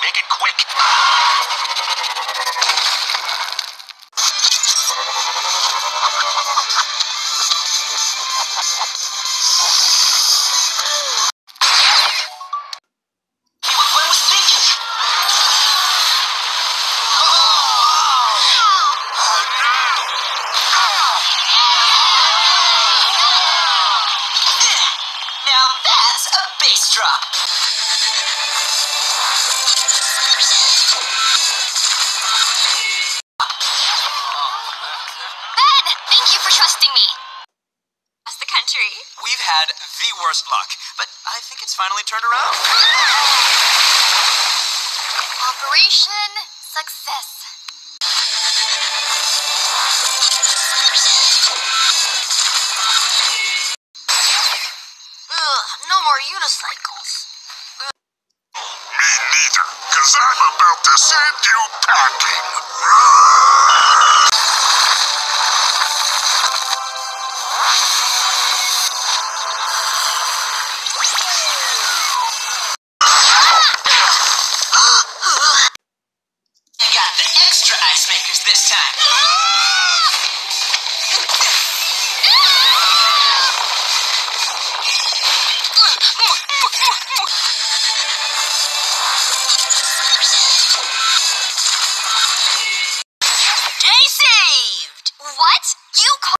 Make it quick. Drop. Ben, thank you for trusting me. That's the country. We've had the worst luck, but I think it's finally turned around. Operation success. No more unicycles. Me neither, because I'm about to send you packing. I got the extra ice makers this time.